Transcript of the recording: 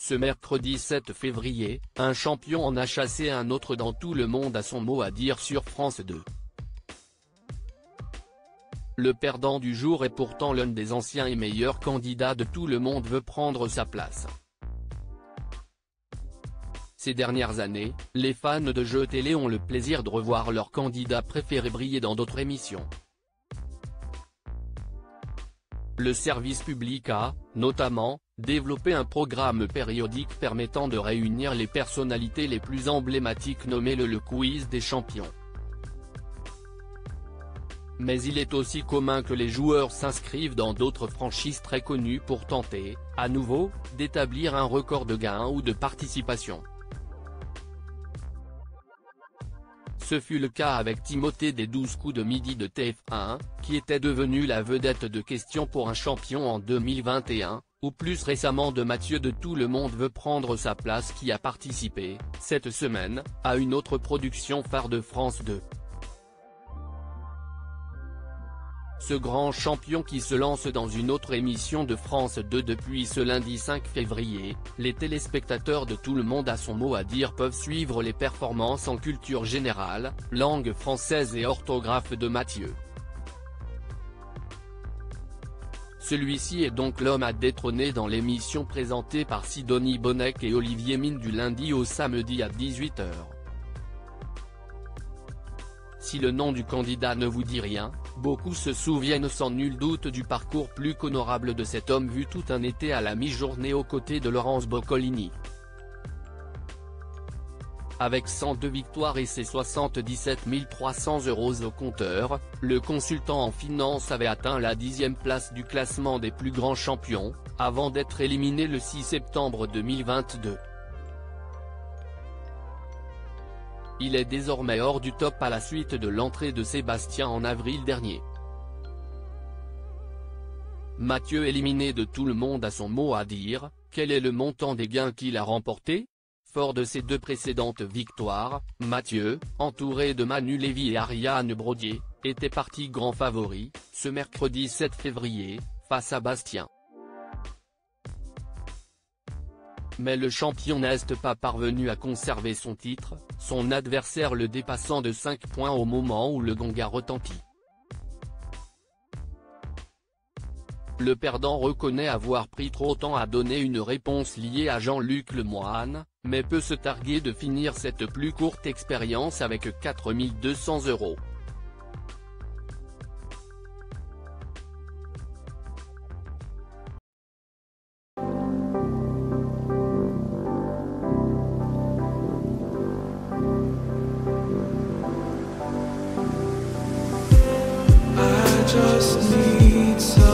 Ce mercredi 7 février, un champion en a chassé un autre dans Tout le monde a son mot à dire sur France 2. Le perdant du jour est pourtant l'un des anciens et meilleurs candidats de Tout le monde veut prendre sa place. Ces dernières années, les fans de jeux télé ont le plaisir de revoir leurs candidats préférés briller dans d'autres émissions. Le service public a, notamment, développé un programme périodique permettant de réunir les personnalités les plus emblématiques nommé le Quiz des champions. Mais il est aussi commun que les joueurs s'inscrivent dans d'autres franchises très connues pour tenter, à nouveau, d'établir un record de gains ou de participation. Ce fut le cas avec Timothée des 12 coups de midi de TF1, qui était devenu la vedette de Questions pour un champion en 2021, ou plus récemment de Mathieu de Tout le monde veut prendre sa place qui a participé, cette semaine, à une autre production phare de France 2. Ce grand champion qui se lance dans une autre émission de France 2 depuis ce lundi 5 février, les téléspectateurs de Tout le monde a son mot à dire peuvent suivre les performances en culture générale, langue française et orthographe de Mathieu. Celui-ci est donc l'homme à détrôner dans l'émission présentée par Sidonie Bonnec et Olivier Mine du lundi au samedi à 18 h. Si le nom du candidat ne vous dit rien, beaucoup se souviennent sans nul doute du parcours plus qu'honorable de cet homme vu tout un été à la mi-journée aux côtés de Laurence Boccolini. Avec 102 victoires et ses 77 300 € au compteur, le consultant en finance avait atteint la 10e place du classement des plus grands champions, avant d'être éliminé le 6 septembre 2022. Il est désormais hors du top à la suite de l'entrée de Sébastien en avril dernier. Mathieu éliminé de Tout le monde a son mot à dire, quel est le montant des gains qu'il a remportés ? Fort de ses deux précédentes victoires, Mathieu, entouré de Manu Lévy et Ariane Brodier, était parti grand favori, ce mercredi 7 février, face à Bastien. Mais le champion n'est pas parvenu à conserver son titre, son adversaire le dépassant de 5 points au moment où le gong a retenti. Le perdant reconnaît avoir pris trop de temps à donner une réponse liée à Jean-Luc Lemoyne, mais peut se targuer de finir cette plus courte expérience avec 4 200 €. Just need some